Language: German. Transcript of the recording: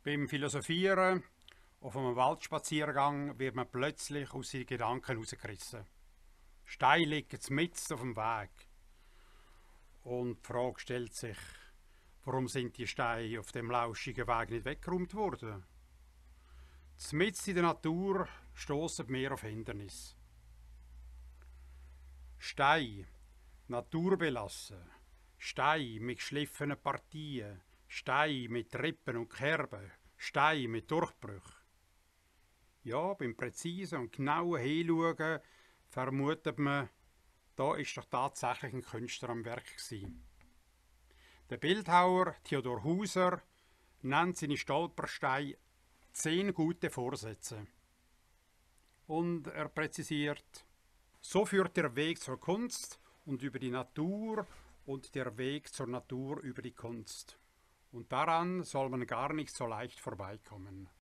Beim Philosophieren auf einem Waldspaziergang wird man plötzlich aus seinen Gedanken herausgerissen. Steine liegen mitten auf dem Weg. Und die Frage stellt sich, warum sind die Steine auf dem lauschigen Weg nicht weggeräumt worden? Mitten in der Natur stoßen wir auf Hindernisse. Steine, naturbelassen, Steine mit geschliffenen Partien, Steine mit Rippen und Kerben, Steine mit Durchbrüchen. Ja, beim präzisen und genauen Hinschauen vermutet man, da ist doch tatsächlich ein Künstler am Werk gewesen. Der Bildhauer Theodor Hauser nennt seine Stolpersteine 10 gute Vorsätze. Und er präzisiert: So führt der Weg zur Kunst und über die Natur und der Weg zur Natur über die Kunst. Und daran soll man gar nicht so leicht vorbeikommen.